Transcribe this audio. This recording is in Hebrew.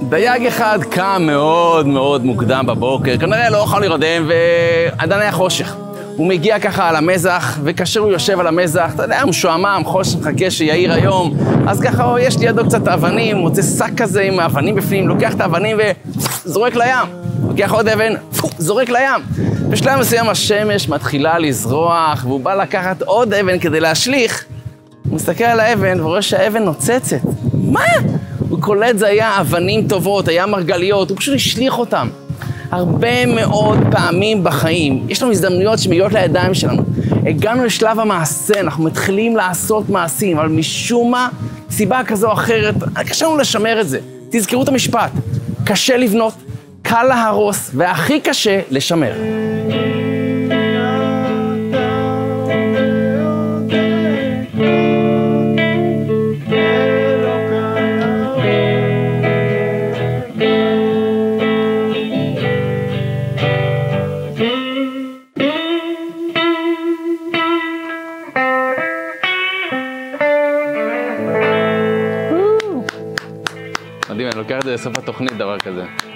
דייג אחד קם מאוד מאוד מוקדם בבוקר, כנראה לא יכול להירדם ועדיין היה חושך. הוא מגיע ככה על המזח, וכאשר הוא יושב על המזח, אתה יודע, הוא משועמם, חושך, חכה שיעיר היום, אז ככה יש לידו קצת אבנים, מוצא שק כזה עם האבנים בפנים, לוקח את האבנים וזורק לים. לוקח עוד אבן, זורק לים. בשלב מסוים השמש מתחילה לזרוח, והוא בא לקחת עוד אבן כדי להשליך. הוא מסתכל על האבן ורואה שהאבן נוצצת. מה? הוא קולט זה היה אבנים טובות, היה מרגליות, הוא פשוט השליך אותם. הרבה מאוד פעמים בחיים, יש לנו הזדמנויות שמגיעות לידיים שלנו. הגענו לשלב המעשה, אנחנו מתחילים לעשות מעשים, אבל משום מה, סיבה כזו או אחרת, קשה לנו לשמר את זה. תזכרו את המשפט, קשה לבנות, קל להרוס, והכי קשה לשמר. מדהים, אני לוקח את זה לסוף התוכנית, דבר כזה.